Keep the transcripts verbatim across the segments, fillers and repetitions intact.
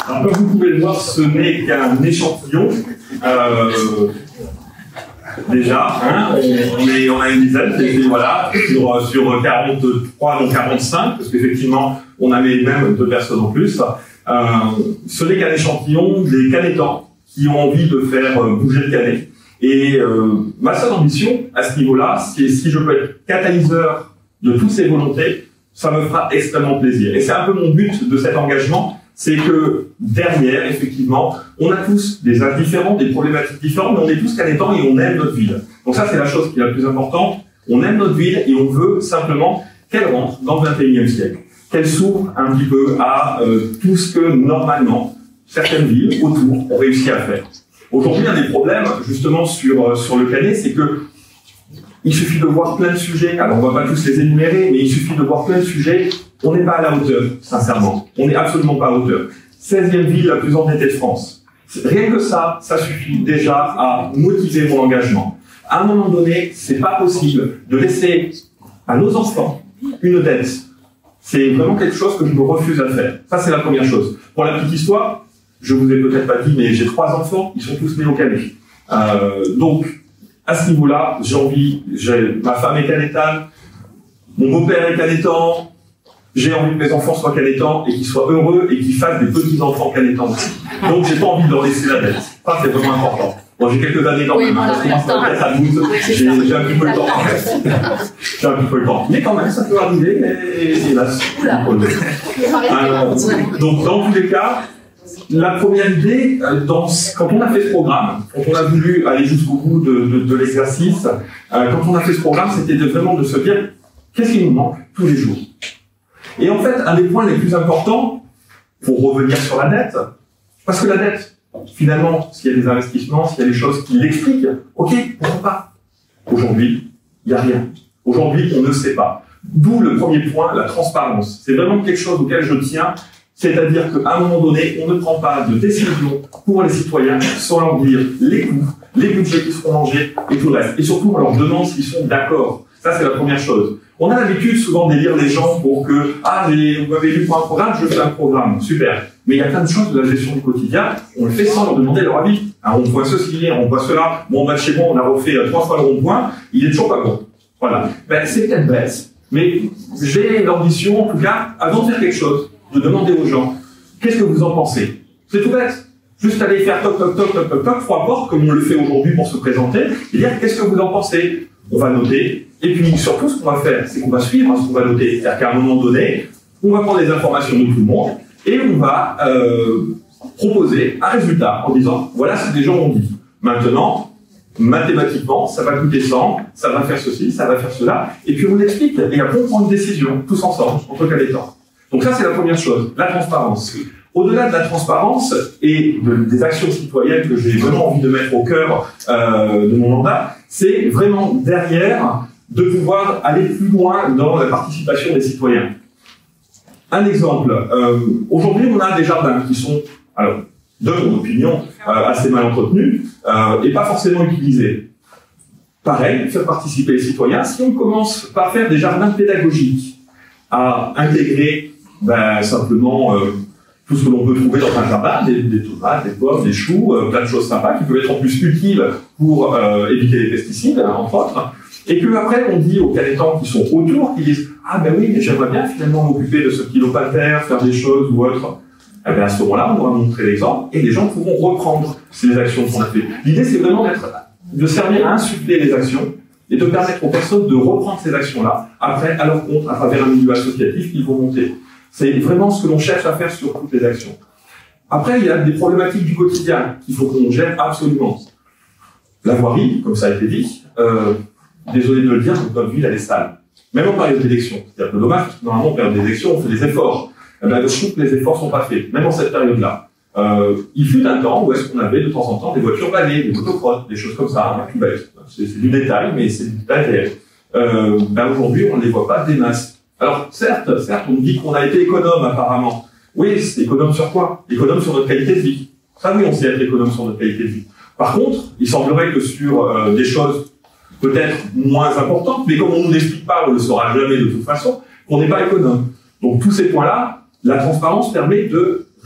Alors, comme vous pouvez le voir, ce n'est qu'un échantillon. Euh, déjà, hein, on, on, est, on a une dizaine, et voilà, sur, sur quarante-trois, donc quarante-cinq, parce qu'effectivement, on avait même deux personnes en plus. Euh, ce n'est qu'un échantillon des canétants qui ont envie de faire bouger le canet. Et euh, ma seule ambition à ce niveau-là, c'est si je peux être catalyseur de toutes ces volontés, ça me fera extrêmement plaisir. Et c'est un peu mon but de cet engagement, c'est que derrière, effectivement, on a tous des âges différents, des problématiques différentes, mais on est tous canétants et on aime notre ville. Donc ça, c'est la chose qui est la plus importante. On aime notre ville et on veut simplement qu'elle rentre dans le vingt et unième siècle, qu'elle s'ouvre un petit peu à euh, tout ce que, normalement, certaines villes autour ont réussi à faire. Aujourd'hui, un des problèmes, justement, sur, sur le Canet, c'est que il suffit de voir plein de sujets, alors on va pas tous les énumérer, mais il suffit de voir plein de sujets, on n'est pas à la hauteur, sincèrement. On n'est absolument pas à hauteur. seizième ville la plus endettée de France. Rien que ça, ça suffit déjà à motiver mon engagement. À un moment donné, c'est pas possible de laisser à nos enfants une dette. C'est vraiment quelque chose que je me refuse à faire. Ça, c'est la première chose. Pour la petite histoire, je vous ai peut-être pas dit, mais j'ai trois enfants, ils sont tous nés au Canet. Euh, donc, à ce niveau-là, j'ai envie, j'ai, ma femme est canétane, mon beau-père est canétan, j'ai envie que mes enfants soient canétans et qu'ils soient heureux et qu'ils fassent des petits-enfants canétans aussi. Donc, j'ai pas envie de leur laisser la dette. Ça, c'est vraiment important. Bon, j'ai quelques années quand même, hein, je commence à être à douze, j'ai, j'ai un petit peu le temps. J'ai un petit peu le temps. Mais quand même, ça peut arriver, et hélas. Alors, donc, dans tous les cas, la première idée, dans, quand on a fait ce programme, quand on a voulu aller jusqu'au bout de, de, de l'exercice, euh, quand on a fait ce programme, c'était de, vraiment de se dire, qu'est-ce qui nous manque tous les jours? Et en fait, un des points les plus importants, pour revenir sur la dette, parce que la dette, finalement, s'il y a des investissements, s'il y a des choses qui l'expliquent, ok, pourquoi pas? Aujourd'hui, il n'y a rien. Aujourd'hui, on ne sait pas. D'où le premier point, la transparence. C'est vraiment quelque chose auquel je tiens. C'est-à-dire qu'à un moment donné, on ne prend pas de décision pour les citoyens sans leur dire les coûts, les budgets qui seront mangés et tout le reste. Et surtout, on leur demande s'ils sont d'accord. Ça, c'est la première chose. On a l'habitude souvent d'élire les gens pour que « Ah, vous m'avez élu pour un programme, je fais un programme. » Super. Mais il y a plein de choses de la gestion du quotidien, on le fait sans leur demander leur avis. Un rond-point ceci, un rond-point cela. Bon, bah, chez moi, on a refait trois fois le rond-point, il est toujours pas bon. Voilà. Ben, c'est peut-être bête, mais j'ai l'ambition, en tout cas, avant de faire quelque chose, de demander aux gens, qu'est-ce que vous en pensez? C'est tout bête. Juste aller faire toc, toc, toc, toc, toc, toc, trois portes, comme on le fait aujourd'hui pour se présenter, et dire, qu'est-ce que vous en pensez? On va noter, et puis surtout, ce qu'on va faire, c'est qu'on va suivre ce qu'on va noter. C'est-à-dire qu'à un moment donné, on va prendre les informations de tout le monde, et on va euh, proposer un résultat en disant, voilà ce que les gens ont dit. Maintenant, mathématiquement, ça va coûter cent, ça va faire ceci, ça va faire cela, et puis on explique, et après on prend une décision, tous ensemble, entre canétants. Donc ça, c'est la première chose, la transparence. Au-delà de la transparence et de, des actions citoyennes que j'ai vraiment envie de mettre au cœur euh, de mon mandat, c'est vraiment derrière de pouvoir aller plus loin dans la participation des citoyens. Un exemple, euh, aujourd'hui on a des jardins qui sont, alors, de mon opinion, euh, assez mal entretenus euh, et pas forcément utilisés. Pareil, faire participer les citoyens, si on commence par faire des jardins pédagogiques, à intégrer ben, simplement euh, tout ce que l'on peut trouver dans un jardin, des, des tomates, des pommes, des choux, euh, plein de choses sympas qui peuvent être en plus utiles pour euh, éviter les pesticides, hein, entre autres. Et puis après, on dit aux canétants qui sont autour, qui disent « Ah ben oui, mais j'aimerais bien finalement m'occuper de ce kilopaltaire, faire des choses ou autre. » Eh bien à ce moment-là, on va montrer l'exemple et les gens pourront reprendre ces actions qu'on a fait. L'idée, c'est vraiment d'être, de servir à insuffler les actions et de permettre aux personnes de reprendre ces actions-là, après, à leur compte, à travers un milieu associatif qu'ils vont monter. C'est vraiment ce que l'on cherche à faire sur toutes les actions. Après, il y a des problématiques du quotidien qu'il faut qu'on gère absolument. La voirie, comme ça a été dit, euh, désolé de le dire, notre ville, elle est sale. Même en période d'élection. C'est un peu dommage, parce que normalement, en période d'élection, on fait des efforts. Eh ben, je trouve que les efforts sont pas faits, même en cette période-là. Euh, il fut un temps où est-ce qu'on avait de temps en temps des voitures vannées, des motocross, des choses comme ça, hein, tout bête. C'est du détail, mais c'est du détail réel. Euh, ben aujourd'hui, on ne les voit pas des masses. Alors, certes, certes, on dit qu'on a été économe, apparemment. Oui, c'est économe sur quoi? Économe sur notre qualité de vie. Ça, oui, on sait être économe sur notre qualité de vie. Par contre, il semblerait que sur euh, des choses peut-être moins importantes, mais comme on ne nous l'explique pas, on ne le saura jamais de toute façon, qu'on n'est pas économe. Donc, tous ces points-là, la transparence permet de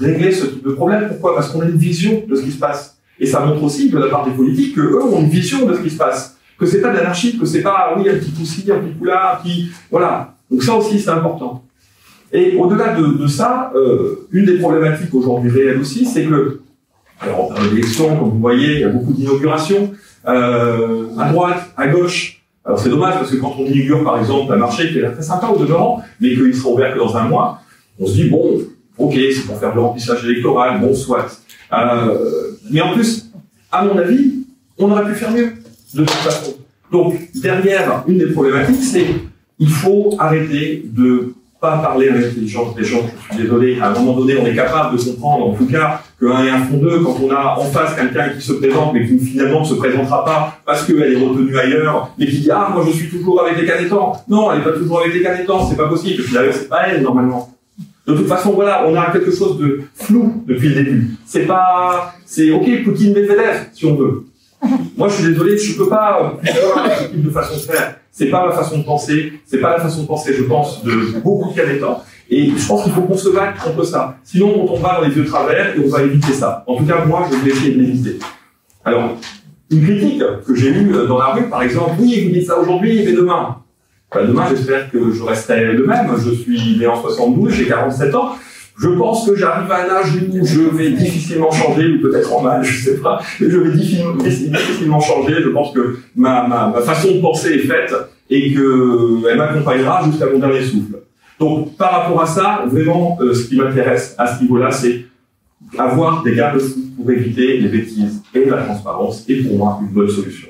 régler ce type de problème. Pourquoi? Parce qu'on a une vision de ce qui se passe. Et ça montre aussi, de la part des politiques, qu'eux ont une vision de ce qui se passe. Que c'est pas de l'anarchie, que c'est pas, oui, un petit coup ci, un petit coup là, un petit... Voilà. Donc ça aussi, c'est important. Et au-delà de, de ça, euh, une des problématiques aujourd'hui réelles aussi, c'est que, alors en termes d'élection, comme vous voyez, il y a beaucoup d'inaugurations, euh, à droite, à gauche. Alors c'est dommage parce que quand on inaugure par exemple un marché qui est très sympa au demeurant, mais qu'il sera ouvert que dans un mois, on se dit bon, ok, c'est pour faire le remplissage électoral, bon soit. Euh, mais en plus, à mon avis, on aurait pu faire mieux de toute façon. Donc derrière, une des problématiques, c'est il faut arrêter de pas parler à l'intelligence des gens. Je suis désolé, à un moment donné, on est capable de comprendre, en tout cas, que un et un font deux, quand on a en face quelqu'un qui se présente, mais qui finalement ne se présentera pas parce qu'elle est retenue ailleurs, mais qui dit « Ah, moi je suis toujours avec les canétans ». Non, elle n'est pas toujours avec les canétans, c'est pas possible. Et puis d'ailleurs, c'est pas elle, normalement. De toute façon, voilà, on a quelque chose de flou depuis le début. C'est pas... C'est OK, Poutine, Medvedev, si on veut. Moi, je suis désolé, je peux pas avoir ce type de façon de faire. C'est pas ma façon de penser, c'est pas la façon de penser, je pense, de beaucoup de canétans. Et je pense qu'il faut qu'on se batte contre ça. Sinon, on tombera dans les vieux travers et on va éviter ça. En tout cas, moi, je vais essayer de l'éviter. Alors, une critique que j'ai eue dans la rue, par exemple, oui, vous dites ça aujourd'hui, mais demain. Ben, demain, j'espère que je resterai le même. Je suis né en soixante-douze, j'ai quarante-sept ans. Je pense que j'arrive à un âge où je vais difficilement changer, ou peut-être en mal, je sais pas, mais je vais difficilement changer. Je pense que ma, ma, ma façon de penser est faite et qu'elle m'accompagnera jusqu'à mon dernier souffle. Donc, par rapport à ça, vraiment, euh, ce qui m'intéresse à ce niveau-là, c'est avoir des garde-fous pour éviter les bêtises et la transparence est pour moi une bonne solution.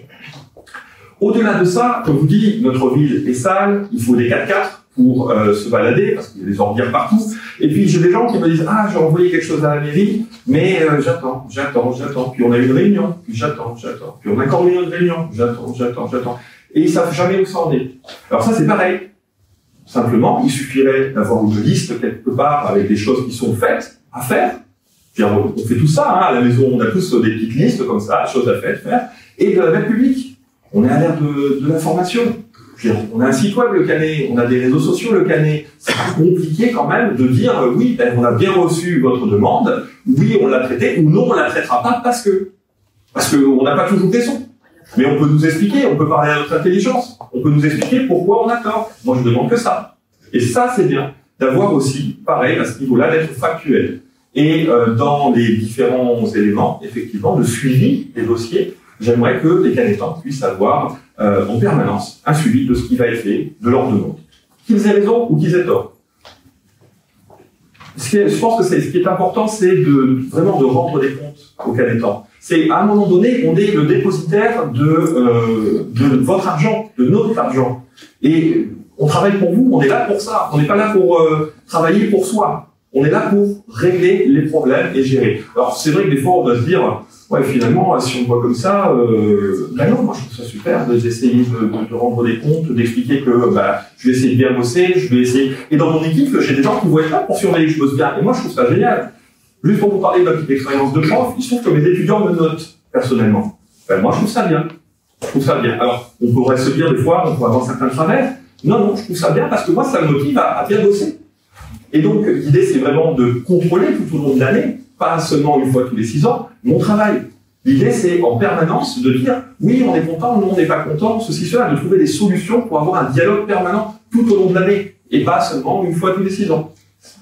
Au-delà de ça, comme je vous dis, notre ville est sale, il faut des quatre-quatre pour euh, se balader, parce qu'il y a des ordures partout. Et puis j'ai des gens qui me disent « Ah, j'ai envoyé quelque chose à la mairie, mais euh, j'attends, j'attends, j'attends. Puis on a une réunion, puis j'attends, j'attends. Puis on a encore une autre réunion, j'attends, j'attends, j'attends. » Et ils savent jamais où ça en est. Alors ça, c'est pareil. Simplement, il suffirait d'avoir une liste quelque part avec des choses qui sont faites, à faire. On fait tout ça, hein, à la maison, on a tous des petites listes comme ça, choses à faire, faire. Et de la veille publique. On est à l'ère de, de l'information. On a un site web, le Canet, on a des réseaux sociaux, le Canet. C'est compliqué quand même de dire euh, oui, ben, on a bien reçu votre demande, oui, on l'a traitée, ou non, on la traitera pas parce que. Parce qu'on n'a pas toujours raison. Mais on peut nous expliquer, on peut parler à notre intelligence, on peut nous expliquer pourquoi on a tort. Moi, je demande que ça. Et ça, c'est bien. D'avoir aussi, pareil, à ce niveau-là, d'être factuel. Et euh, dans les différents éléments, effectivement, de suivi des dossiers, j'aimerais que les Canétans puissent avoir euh, en permanence un suivi de ce qui va être fait, de leur demande. Qu'ils aient raison ou qu'ils aient tort. Ce qui est, je pense que c'est, ce qui est important, c'est de, vraiment de rendre des comptes aux Canétans. C'est, à un moment donné, on est le dépositaire de, euh, de votre argent, de notre argent. Et on travaille pour vous, on est là pour ça. On n'est pas là pour euh, travailler pour soi. On est là pour régler les problèmes et gérer. Alors, c'est vrai que des fois, on doit se dire, ouais, finalement, si on voit comme ça, euh, ben non, moi je trouve ça super d'essayer de, de, de rendre des comptes, d'expliquer que bah, je vais essayer de bien bosser, je vais essayer... Et dans mon équipe, j'ai des gens qui vont être là pour surveiller que je bosse bien. Et moi, je trouve ça génial. Juste pour vous parler de ma petite expérience de prof, il se trouve que mes étudiants me notent, personnellement. Ben, moi, je trouve ça bien. Je trouve ça bien. Alors, on pourrait se dire des fois, on pourrait avoir certains travers. Non, non, je trouve ça bien parce que moi, ça me motive à, à bien bosser. Et donc, l'idée, c'est vraiment de contrôler tout au long de l'année, pas seulement une fois tous les six ans, mon travail. L'idée, c'est en permanence de dire, oui, on est content, non, on n'est pas content, ceci, cela, de trouver des solutions pour avoir un dialogue permanent tout au long de l'année, et pas seulement une fois tous les six ans.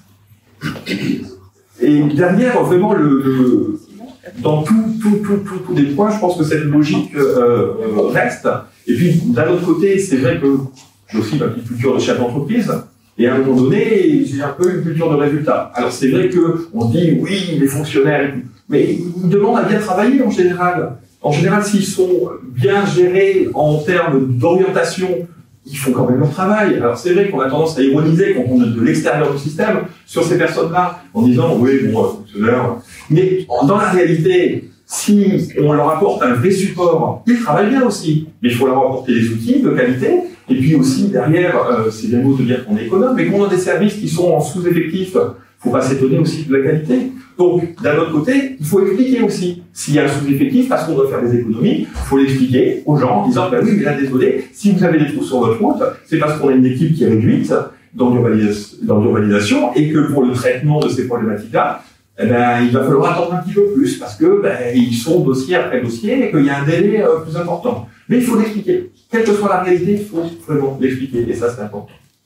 Et derrière, vraiment, le, le, dans tous tout, tout, tout, tout les points, je pense que cette logique euh, reste. Et puis, d'un autre côté, c'est vrai que j'ai aussi ma petite culture de chef d'entreprise. Et à un moment donné, j'ai un peu une culture de résultat. Alors c'est vrai qu'on dit, oui, les fonctionnaires, mais ils demandent à bien travailler en général. En général, s'ils sont bien gérés en termes d'orientation, ils font quand même leur travail. Alors c'est vrai qu'on a tendance à ironiser quand on est de l'extérieur du système sur ces personnes-là, en disant, oui, bon, fonctionnaire. Mais dans la réalité, si on leur apporte un vrai support, ils travaillent bien aussi. Mais il faut leur apporter des outils de qualité. Et puis aussi, derrière, euh, c'est bien beau de dire qu'on est économe, mais qu'on a des services qui sont en sous-effectif. Il ne faut pas s'étonner aussi de la qualité. Donc, d'un autre côté, il faut expliquer aussi. S'il y a un sous-effectif, parce qu'on doit faire des économies, il faut l'expliquer aux gens en disant, ben oui, mais là, désolé, si vous avez des trous sur votre route, c'est parce qu'on a une équipe qui est réduite dans l'urbanisation et que pour le traitement de ces problématiques-là, eh ben, il va falloir attendre un petit peu plus parce que ben, ils sont dossier après dossier et qu'il y a un délai euh, plus important. Mais il faut l'expliquer. Quelle que soit la réalité, il faut vraiment l'expliquer. Et ça, c'est important.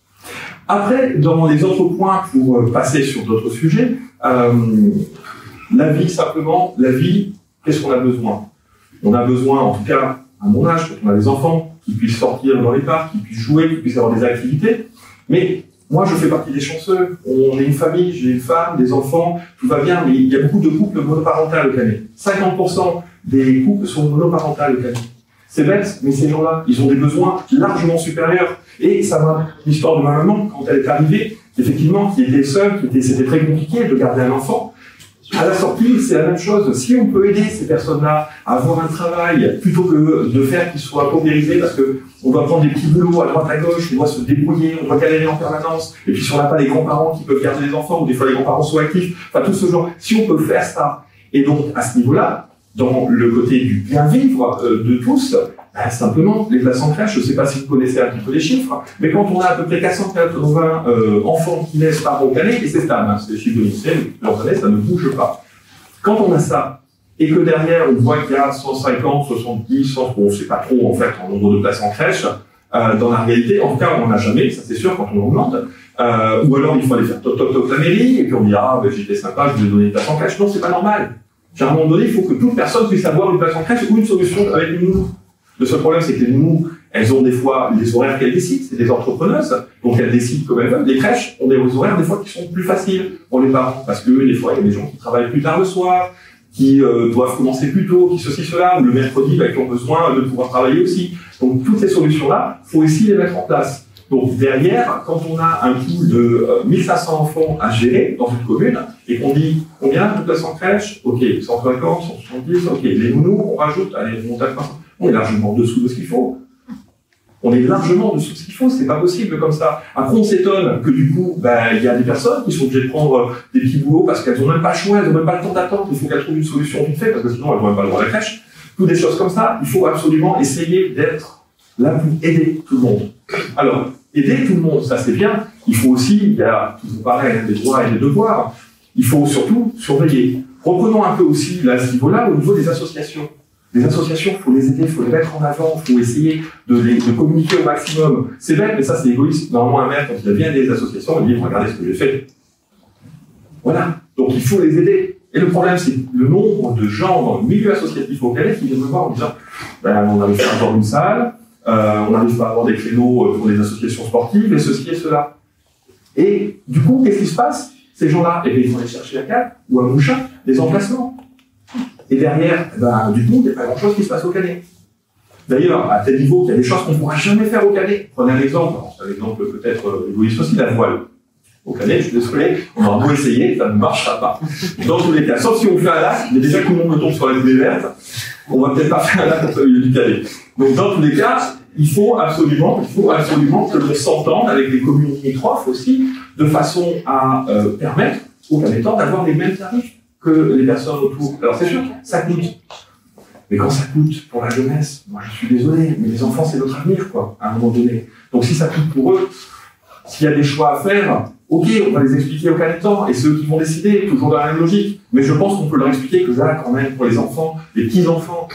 Après, dans les autres points, pour euh, passer sur d'autres sujets, euh, la vie, simplement, la vie, qu'est-ce qu'on a besoin? On a besoin, en tout cas, à mon âge, quand on a des enfants, qui puissent sortir dans les parcs, qui puissent jouer, qui puissent avoir des activités. Mais moi, je fais partie des chanceux. On est une famille, j'ai une femme, des enfants, tout va bien, mais il y a beaucoup de couples monoparentaux au Canet. cinquante pour cent des couples sont monoparentaux au Canet. C'est bête, mais ces gens-là, ils ont des besoins largement supérieurs. Et ça m'a l'histoire de ma maman, quand elle est arrivée, effectivement, qui était seule, qui était, c'était très compliqué de garder un enfant. À la sortie, c'est la même chose. Si on peut aider ces personnes-là à avoir un travail, plutôt que de faire qu'ils soient paupérisés, parce que on doit prendre des petits boulots à droite à gauche, on doit se débrouiller, on doit galérer en permanence, et puis si on n'a pas les grands-parents qui peuvent garder les enfants, ou des fois les grands-parents sont actifs, enfin tout ce genre, si on peut faire ça, et donc à ce niveau-là, dans le côté du bien vivre euh, de tous, ben, simplement, les places en crèche, je ne sais pas si vous connaissez un petit peu les chiffres, mais quand on a à peu près quatre cent quatre-vingts euh, enfants qui naissent par an au Canet, et c'est stable, hein, c'est les chiffres de l'INSEE, depuis plusieurs années, ça ne bouge pas. Quand on a ça, et que derrière, on voit qu'il y a cent cinquante, soixante-dix, cent, on ne sait pas trop, en fait, en nombre de places en crèche, euh, dans la réalité, en tout cas, on n'en a jamais, ça c'est sûr, quand on augmente, euh, ou alors il faut aller faire toc toc toc la mairie, et puis on dit, ah, ben, j'étais sympa, je vais donner une place en crèche. Non, c'est pas normal. À un moment donné, il faut que toute personne puisse avoir une place en crèche ou une solution avec une nounou. Le seul problème, c'est que les nounous, elles ont des fois les horaires qu'elles décident, c'est des entrepreneuses, donc elles décident comme elles veulent. Les crèches ont des horaires des fois qui sont plus faciles pour les parents, parce que des fois, il y a des gens qui travaillent plus tard le soir, qui euh, doivent commencer plus tôt, qui ceci, cela, ou le mercredi, bah, qui ont besoin de pouvoir travailler aussi. Donc toutes ces solutions-là, il faut aussi les mettre en place. Donc derrière, quand on a un pool de euh, mille cinq cents enfants à gérer dans une commune, et qu'on dit combien de places en crèche, ok, cent cinquante, cent soixante-dix, ok, les nounous, on rajoute, allez, on monte à trois cents. On est largement en dessous de ce qu'il faut. On est largement en dessous de ce qu'il faut, c'est pas possible comme ça. Après, on s'étonne que du coup, ben, il y a des personnes qui sont obligées de prendre des petits boulots parce qu'elles n'ont même pas le choix, elles n'ont même pas le temps d'attendre, il faut qu'elles trouvent une solution vite fait, parce que sinon elles n'ont même pas le droit à la crèche. Toutes des choses comme ça, il faut absolument essayer d'être là pour aider tout le monde. Alors, aider tout le monde, ça c'est bien. Il faut aussi, il y a toujours pareil, des droits et des devoirs. Il faut surtout surveiller. Reprenons un peu aussi là, à ce niveau-là, au niveau des associations. Les associations, il faut les aider, il faut les mettre en avant, il faut essayer de, les, de communiquer au maximum. C'est bête, mais ça c'est égoïste. Normalement, un maire, quand il a bien des associations, il dit, regardez ce que j'ai fait. Voilà. Donc il faut les aider. Et le problème, c'est le nombre de gens dans le milieu associatif au Canet qui viennent me voir en disant, ben, on n'arrive pas à avoir une salle, euh, on n'arrive pas à avoir des créneaux pour des associations sportives, et ceci et cela. Et du coup, qu'est-ce qui se passe? Ces gens-là, eh bien, ils vont aller chercher à Cap ou à Mouchin des emplacements. Et derrière, ben, du coup, il n'y a pas grand-chose qui se passe au Canet. D'ailleurs, à tel niveau qu'il y a des choses qu'on ne pourra jamais faire au Canet. Prenez un exemple, un exemple peut-être euh, égoïste aussi, la voile. Au Canet, je suis désolé, on aura beau essayer, ça ne marchera pas. Dans tous les cas, sauf si on fait un lac, mais déjà que tout le monde tombe sur la bouée verte, on va peut-être pas faire un lac au milieu du Canet. Donc dans tous les cas, il faut absolument, il faut absolument que l'on s'entende avec les communes limitrophes aussi, de façon à euh, permettre aux Canetans d'avoir les mêmes tarifs que les personnes autour. Alors c'est sûr, ça coûte. Mais quand ça coûte pour la jeunesse, moi je suis désolé, mais les enfants c'est notre avenir, quoi, à un moment donné. Donc si ça coûte pour eux, s'il y a des choix à faire, ok, on va les expliquer aux Canetans, et ceux qui vont décider, toujours dans la même logique. Mais je pense qu'on peut leur expliquer que là, quand même, pour les enfants, les petits-enfants,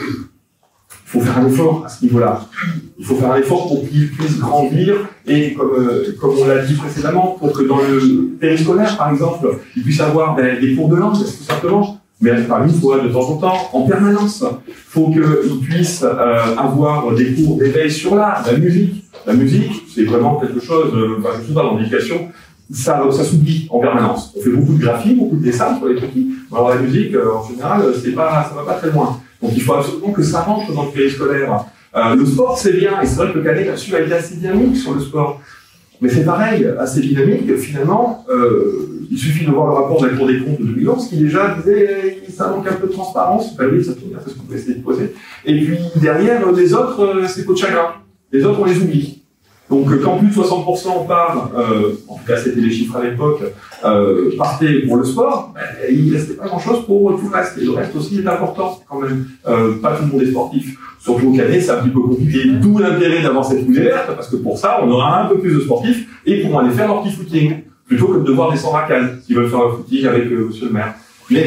il faut faire un effort à ce niveau-là. Il faut faire un effort pour qu'ils puissent grandir et, comme, euh, comme on l'a dit précédemment, pour que dans le périscolaire, par exemple, ils puissent avoir ben, des cours de langue, tout simplement, mais par une fois de temps en temps, en permanence. Il faut qu'ils puissent euh, avoir des cours d'éveil sur l'art, la musique. La musique, c'est vraiment quelque chose, euh, enfin, je ne sais pas, dans l'éducation, ça, ça s'oublie en permanence. On fait beaucoup de graphie, beaucoup de dessins pour les petits, mais alors la musique, euh, en général, c'est pas, ça va pas très loin. Donc il faut absolument que ça rentre dans le périscolaire. Euh, le sport, c'est bien, et c'est vrai que le Canet là-dessus a été assez dynamique sur le sport. Mais c'est pareil, assez dynamique, finalement, euh, il suffit de voir le rapport de la Cour des comptes de deux mille onze qui déjà disait eh, ça manque un peu de transparence. Ben oui, ça tourne bien, c'est ce qu'on peut essayer de poser. Et puis derrière, les autres, euh, c'est peau de chagrin. Les autres, on les oublie. Donc quand plus de soixante pour cent part, euh, en tout cas c'était les chiffres à l'époque, euh, partaient pour le sport, ben, il ne restait pas grand-chose pour tout le reste. Et le reste aussi est important quand même. Euh, pas tout le monde est sportif. Surtout au Canet, c'est un petit peu compliqué. D'où l'intérêt d'avoir cette coulée verte, parce que pour ça, on aura un peu plus de sportifs et ils pourront aller faire leur petit footing, plutôt que de devoir descendre à Cannes, s'ils veulent faire leur footing avec euh, monsieur le maire. Mais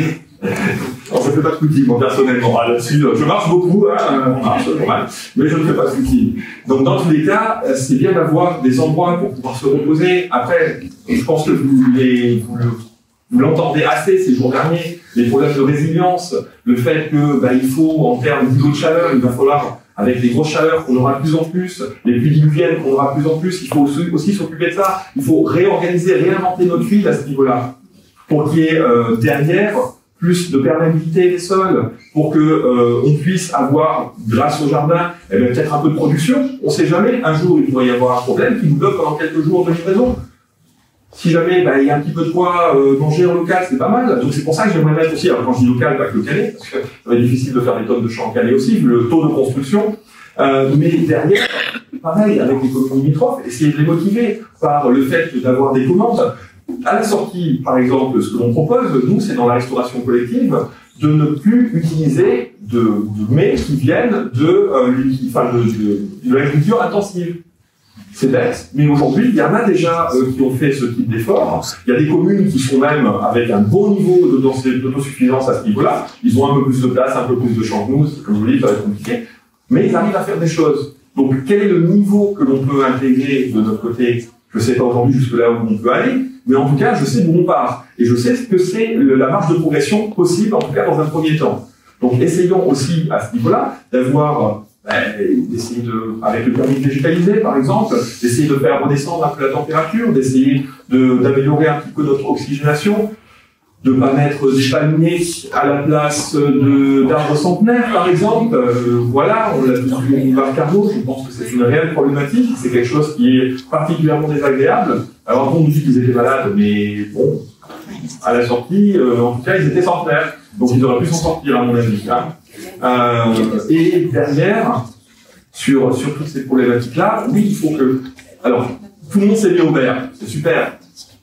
on ne fait pas de footing, moi, personnellement. Là-dessus, je marche beaucoup, hein, on marche pas mal, mais je ne fais pas de footing. Donc, dans tous les cas, c'est bien d'avoir des endroits pour pouvoir se reposer. Après, je pense que vous les, vous le, vous l'entendez assez ces jours derniers, les problèmes de résilience, le fait que, bah, il faut, en termes d'îlots de chaleur, il va falloir, avec les grosses chaleurs qu'on aura de plus en plus, les pluies diluviennes qu'on aura de plus en plus, il faut aussi, aussi s'occuper de ça. Il faut réorganiser, réinventer notre ville à ce niveau-là. Pour qu'il y ait, euh, derrière, plus de perméabilité des sols, pour que euh, on puisse avoir, grâce au jardin, eh bien, peut-être un peu de production. On ne sait jamais, un jour il pourrait y avoir un problème qui nous bloque pendant quelques jours de livraison. Si jamais bah, il y a un petit peu de quoi euh, manger en local, c'est pas mal. Donc c'est pour ça que j'aimerais mettre aussi, alors quand je dis local, pas que le Calais, parce que ça va être difficile de faire des tonnes de champs en Calais aussi, vu le taux de construction. Euh, mais derrière, pareil, avec les communes limitrophes, essayer de les motiver par le fait d'avoir des commandes. À la sortie, par exemple, ce que l'on propose, nous, c'est dans la restauration collective, de ne plus utiliser de, de mets qui viennent de, euh, enfin, de, de, de l'agriculture intensive. C'est bête, mais aujourd'hui, il y en a déjà euh, qui ont fait ce type d'effort. Il y a des communes qui sont même avec un bon niveau d'autosuffisance à ce niveau-là. Ils ont un peu plus de place, un peu plus de champs. Nous, comme je vous le dis, ça va être compliqué. Mais ils arrivent à faire des choses. Donc, quel est le niveau que l'on peut intégrer de notre côté? Je ne sais pas aujourd'hui jusque là où on peut aller, mais en tout cas, je sais d'où on part. Et je sais ce que c'est la marge de progression possible, en tout cas dans un premier temps. Donc, essayons aussi, à ce niveau-là, d'avoir, euh, d'essayer de, avec le permis de végétaliser, par exemple, d'essayer de faire redescendre un peu la température, d'essayer d'améliorer un petit peu notre oxygénation, de ne pas mettre des palmiers à la place d'arbres centenaires, par exemple. Euh, voilà, on l'a tous vu au boulevard Carnot, je pense que c'est une réelle problématique, c'est quelque chose qui est particulièrement désagréable. Alors, on nous dit qu'ils étaient malades, mais bon, à la sortie, euh, en tout cas, ils étaient centenaires, donc ils auraient pu s'en sortir, à mon avis. Hein. Euh, et derrière, sur, sur toutes ces problématiques-là, oui, il faut que... Alors, tout le monde s'est mis au vert, c'est super.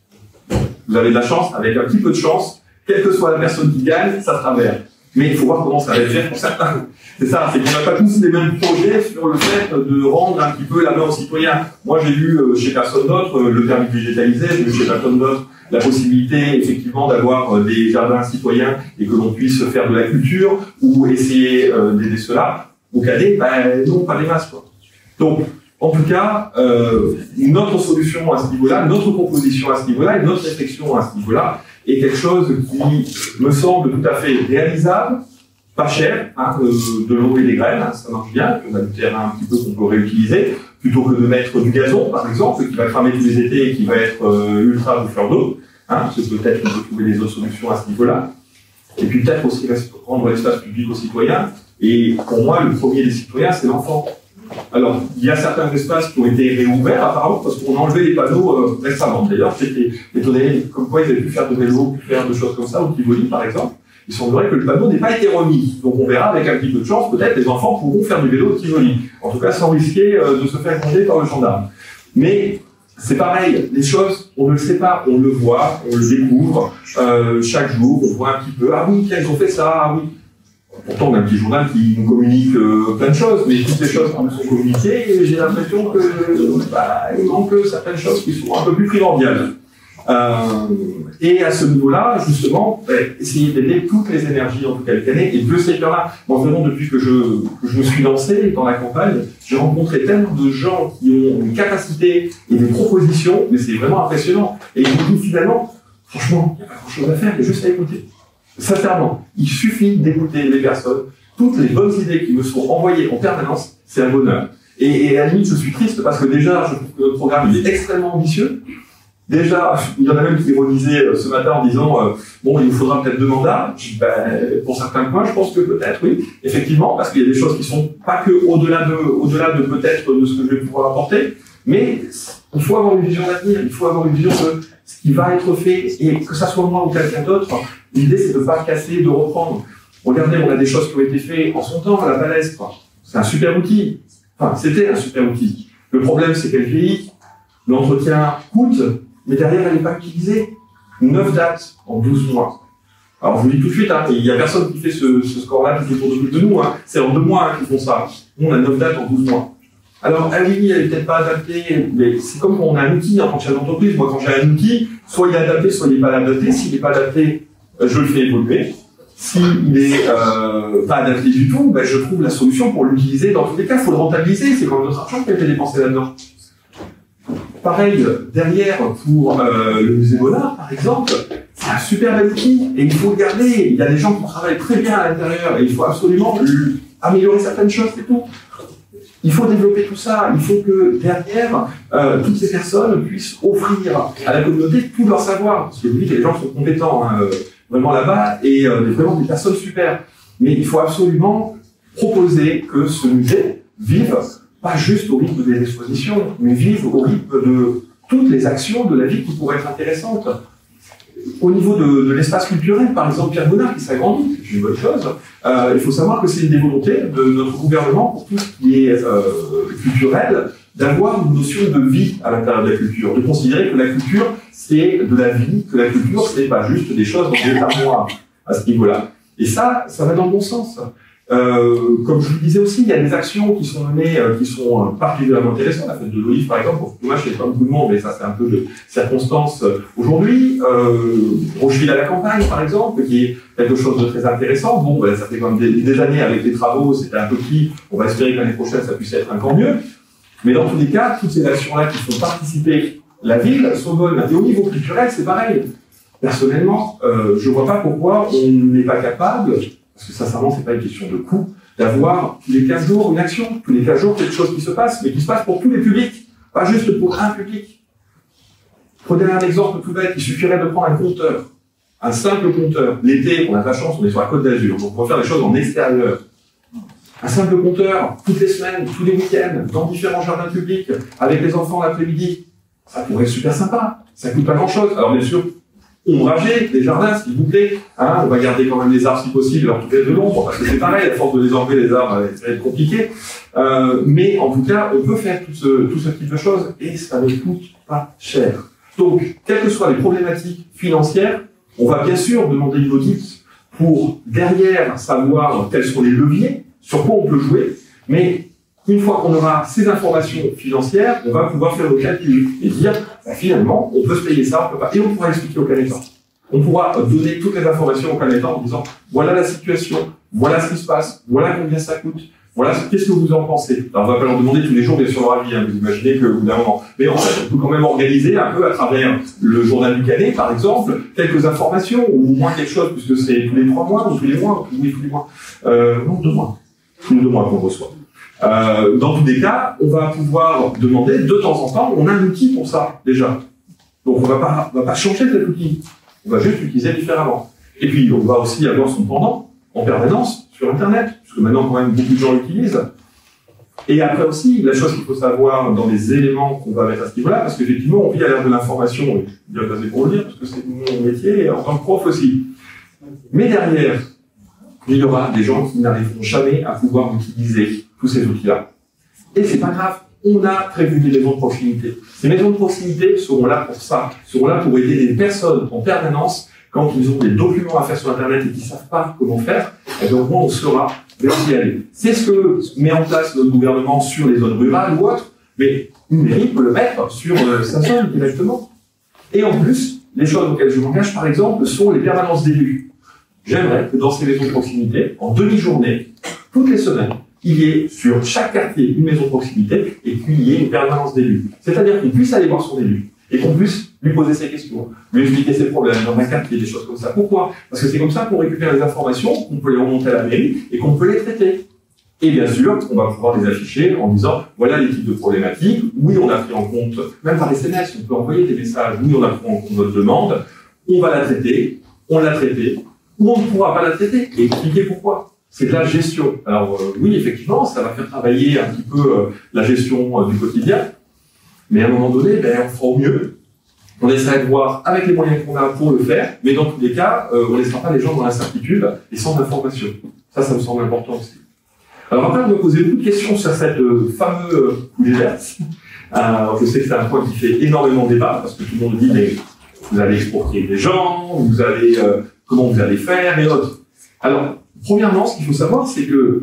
Vous avez de la chance, avec un petit peu de chance, quelle que soit la personne qui gagne, ça sera vert. Mais il faut voir comment ça va être fait pour certains. C'est ça, c'est qu'on n'a pas tous les mêmes projets sur le fait de rendre un petit peu la main aux citoyens. Moi, j'ai vu euh, chez personne d'autre euh, le permis végétalisé, j'ai vu chez personne d'autre la possibilité, effectivement, d'avoir euh, des jardins citoyens et que l'on puisse faire de la culture ou essayer euh, d'aider cela. Au Calais, ben non, pas les masses, quoi. Donc, en tout cas, euh, notre solution à ce niveau-là, notre proposition à ce niveau-là et notre réflexion à ce niveau-là est quelque chose qui me semble tout à fait réalisable, pas cher, hein, de, de l'eau et des graines, hein, ça marche bien, on a du terrain un petit peu qu'on peut réutiliser, plutôt que de mettre du gazon, par exemple, qui va cramer tous les étés et qui va être euh, ultra bouffeur d'eau. Hein, c'est peut-être qu'on peut trouver des autres solutions à ce niveau-là. Et puis peut-être aussi rendre l'espace public aux citoyens. Et pour moi, le premier des citoyens, c'est l'enfant. Alors, il y a certains espaces qui ont été réouverts, apparemment, parce qu'on a enlevé les panneaux euh, récemment. D'ailleurs, j'étais étonné, comme quoi ils avaient pu faire de vélo, pu faire de choses comme ça, au Tivoli, par exemple. Il semblerait que le panneau n'ait pas été remis. Donc, on verra, avec un petit peu de chance, peut-être les enfants pourront faire du vélo au Tivoli. En tout cas, sans risquer euh, de se faire gronder par le gendarme. Mais, c'est pareil, les choses, on ne le sait pas, on le voit, on le découvre, euh, chaque jour, on voit un petit peu, ah oui, tiens, ils ont fait ça, ah oui. Pourtant, on a un petit journal qui nous communique euh, plein de choses, mais toutes ces choses qui nous sont communiquées, j'ai l'impression que bah, il manque certaines choses qui sont un peu plus primordiales. Euh, et à ce niveau-là, justement, bah, essayer d'aider toutes les énergies, en tout cas le Calais, et Dieu sait qu'il y en a. Moi, vraiment, depuis que je, que je me suis lancé dans la campagne, j'ai rencontré tellement de gens qui ont une capacité et des propositions, mais c'est vraiment impressionnant. Et ils me disent finalement, franchement, il n'y a pas grand-chose à faire, il y a juste à écouter. Sincèrement, il suffit d'écouter les personnes, toutes les bonnes idées qui me sont envoyées en permanence, c'est un bonheur. Et, et à la limite, je suis triste parce que déjà, je trouve que notre programme il est extrêmement ambitieux. Déjà, il y en a même qui ironisaient ce matin en disant euh, bon, il nous faudra peut-être deux mandats. Je dis, ben, pour certains points, je pense que peut-être, oui, effectivement, parce qu'il y a des choses qui sont pas que au-delà de, au-delà de peut-être de ce que je vais pouvoir apporter, mais il faut avoir une vision d'avenir, il faut avoir une vision de ce qui va être fait, et que ça soit moi ou quelqu'un d'autre, l'idée c'est de ne pas casser, de reprendre. Regardez, on a des choses qui ont été faites en son temps à la Palestre. C'est un super outil. Enfin, c'était un super outil. Le problème, c'est qu'elle vieillit, l'entretien coûte, mais derrière, elle n'est pas utilisée. Neuf dates en douze mois. Alors, je vous dis tout de suite, hein, il n'y a personne qui fait ce, ce score-là tout autour de, de nous. Hein. C'est en deux mois hein, qu'ils font ça. Nous, on a neuf dates en douze mois. Alors, ah oui, elle n'est peut-être pas adaptée, mais c'est comme quand on a un outil en tant que chef d'entreprise. Moi, quand j'ai un outil, soit il est adapté, soit il n'est pas adapté. S'il n'est pas adapté, je le fais évoluer. S'il est euh, pas adapté du tout, ben, je trouve la solution pour l'utiliser. Dans tous les cas, il faut le rentabiliser. C'est quand même notre argent qui a été dépensé là-dedans. Pareil, derrière, pour euh, le musée Bonnard, par exemple, c'est un super bel outil et il faut le garder. Il y a des gens qui travaillent très bien à l'intérieur et il faut absolument améliorer certaines choses, c'est tout. Il faut développer tout ça. Il faut que derrière, euh, toutes ces personnes puissent offrir à la communauté tout leur savoir. Parce que vous dites que les gens sont compétents hein, vraiment là-bas et euh, vraiment des personnes super. Mais il faut absolument proposer que ce musée vive pas juste au rythme des expositions, mais vive au rythme de toutes les actions de la vie qui pourraient être intéressantes. Au niveau de, de l'espace culturel, par exemple, Pierre Bonnard qui s'agrandit, c'est une bonne chose. Euh, il faut savoir que c'est une des volontés de notre gouvernement pour tout ce qui est euh, culturel, d'avoir une notion de vie à l'intérieur de la culture, de considérer que la culture, c'est de la vie, que la culture, c'est pas juste des choses dans des armoires à ce niveau-là. Et ça, ça va dans le bon sens. Euh, comme je vous le disais aussi, il y a des actions qui sont menées, euh, qui sont euh, particulièrement intéressantes. La fête de l'Olive, par exemple, pour moi, je ne sais pas beaucoup de monde, mais ça, c'est un peu de circonstance euh, aujourd'hui. Euh, Rocheville à la campagne, par exemple, qui est quelque chose de très intéressant. Bon, ben, ça fait quand même des, des années avec les travaux, c'était un peu petit. On va espérer que l'année prochaine, ça puisse être encore mieux. Mais dans tous les cas, toutes ces actions-là qui font participer la ville sont bonnes. Et au niveau culturel, c'est pareil. Personnellement, euh, je ne vois pas pourquoi on n'est pas capable, parce que sincèrement, c'est pas une question de coût, d'avoir tous les quinze jours une action, tous les quinze jours quelque chose qui se passe, mais qui se passe pour tous les publics, pas juste pour un public. Prenez un exemple tout bête, il suffirait de prendre un compteur, un simple compteur. L'été, on a de la chance, on est sur la Côte d'Azur, donc on peut faire des choses en extérieur. Un simple compteur, toutes les semaines, tous les week-ends, dans différents jardins publics, avec les enfants l'après-midi, ça pourrait être super sympa. Ça coûte pas grand-chose. Alors bien sûr, ombrager les jardins, s'il vous plaît. Hein, on va garder quand même les arbres si possible, leur trouver de l'ombre, parce que c'est pareil, à force de les enlever, les arbres, ça va être compliqué. Euh, mais en tout cas, on peut faire tout ce, tout ce type de choses et ça ne coûte pas cher. Donc, quelles que soient les problématiques financières, on va bien sûr demander une audit pour derrière savoir quels sont les leviers, sur quoi on peut jouer, mais une fois qu'on aura ces informations financières, on va pouvoir faire le calcul et dire, bah, finalement, on peut se payer ça, on peut pas. Et on pourra expliquer au candidat. On pourra donner toutes les informations au candidat en disant, voilà la situation, voilà ce qui se passe, voilà combien ça coûte, voilà qu'est-ce que vous en pensez. Alors, on va pas leur demander tous les jours, bien sûr, leur avis, hein, vous imaginez que, au bout d'un moment. Mais en fait, on peut quand même organiser un peu à travers le journal du Canet, par exemple, quelques informations, ou au moins quelque chose, puisque c'est tous les trois mois, ou tous les mois, ou oui, tous les mois. Euh, non, deux mois. Tous les deux mois qu'on reçoit. Euh, dans tous les cas, on va pouvoir demander de temps en temps, on a un outil pour ça, déjà. Donc on va pas, on va pas changer cet outil. On va juste l'utiliser différemment. Et puis, on va aussi avoir son pendant en permanence sur Internet, puisque maintenant, quand même, beaucoup de gens l'utilisent. Et après aussi, la chose qu'il faut savoir dans les éléments qu'on va mettre à ce niveau-là, parce qu'effectivement, on vit à l'ère de l'information, et je suis bien placé pour le dire, parce que c'est mon métier, et en tant que prof aussi. Mais derrière, il y aura des gens qui n'arriveront jamais à pouvoir utiliser tous ces outils-là. Et c'est pas grave, on a prévu des maisons de proximité. Ces maisons de proximité seront là pour ça, seront là pour aider les personnes en permanence quand ils ont des documents à faire sur Internet et qu'ils savent pas comment faire. Et bien au moins on saura vers y aller. C'est ce que met en place notre gouvernement sur les zones rurales ou autres, mais une mairie peut le mettre sur euh, sa zone directement. Et en plus, les choses auxquelles je m'engage, par exemple, sont les permanences d'élus. J'aimerais que dans ces maisons de proximité, en demi-journée, toutes les semaines, il y ait sur chaque quartier une maison de proximité et qu'il y ait une permanence d'élus. C'est-à-dire qu'on puisse aller voir son élu et qu'on puisse lui poser ses questions, lui expliquer ses problèmes dans un quartier, des choses comme ça. Pourquoi? Parce que c'est comme ça qu'on récupère les informations, qu'on peut les remonter à la mairie et qu'on peut les traiter. Et bien sûr, on va pouvoir les afficher en disant, voilà les types de problématiques, oui, on a pris en compte, même par S M S, on peut envoyer des messages, oui, on a pris en compte votre demande, on va la traiter, on l'a traitée, ou on ne pourra pas la traiter, et expliquer pourquoi. C'est de la gestion. Alors euh, oui, effectivement, ça va faire travailler un petit peu euh, la gestion euh, du quotidien, mais à un moment donné, ben, on fera au mieux. On essaiera de voir avec les moyens qu'on a pour le faire, mais dans tous les cas, euh, on ne laissera pas les gens dans l'incertitude et sans information. Ça, ça me semble important aussi. Alors après, on va poser beaucoup de questions sur cette euh, fameuse euh, coulée verte. Euh, je sais que c'est un point qui fait énormément débat, parce que tout le monde dit, mais vous allez exporter des gens, vous allez, euh, comment vous allez faire, et autres. Alors, premièrement, ce qu'il faut savoir, c'est que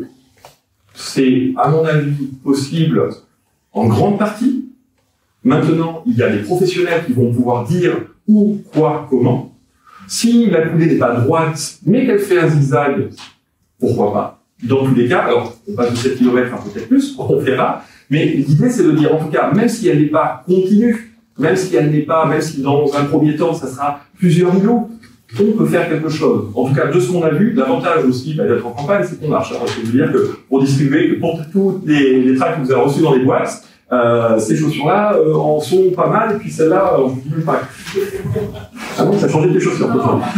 c'est, à mon avis, possible en grande partie. Maintenant, il y a des professionnels qui vont pouvoir dire où, quoi, comment. Si la coulée n'est pas droite, mais qu'elle fait un zigzag, pourquoi pas? Dans tous les cas, alors, on passe de sept kilomètres à peut-être plus, on verra, mais l'idée c'est de dire, en tout cas, même si elle n'est pas continue, même si elle n'est pas, même si dans un premier temps, ça sera plusieurs îlots, on peut faire quelque chose. En tout cas, de ce qu'on a vu, l'avantage aussi bah, d'être en campagne, c'est qu'on marche. Hein. Je veux dire que pour distribuer, que pour tous les, les tracts que vous avez reçus dans les boîtes, euh, ces chaussures-là euh, en sont pas mal, et puis celles-là, euh, je vous dis même pas. Ah bon, ça a changé tes chaussures.